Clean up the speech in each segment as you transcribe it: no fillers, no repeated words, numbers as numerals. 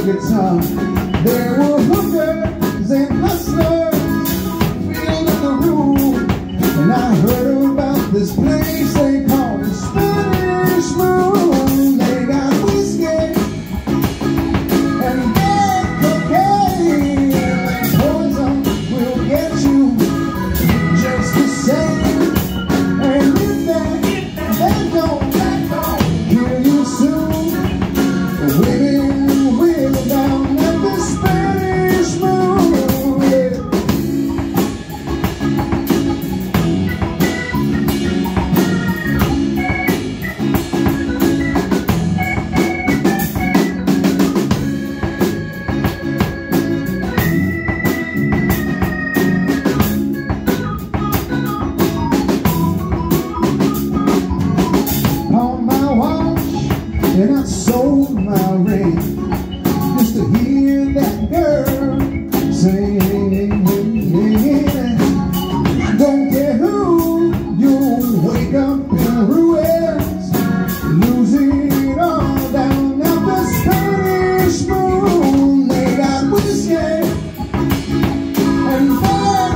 guitar. There were hookers and hustlers filled in the room, and I heard about this place they call the Spanish Moon. They got whiskey and bad cocaine, and poison will get you just the same. And if they don't kill you soon, women will down at the Spanish Moon. Yeah. On my watch, and I sold my ring just to hear that girl sing. I don't care who, you'll wake up in ruins, losing it all down at the Spanish Moon. They got whiskey and bad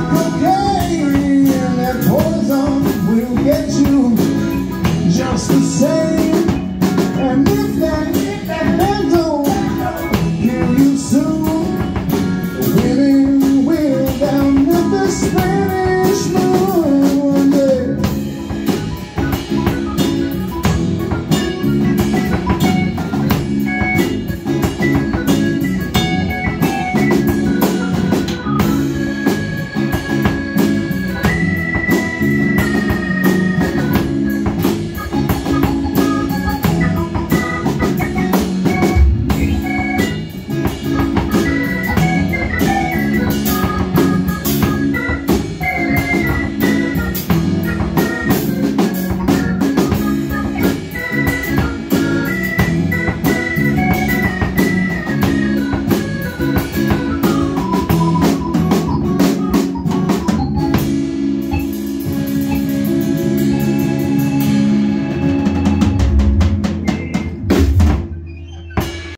cocaine, that poison will get you just the same.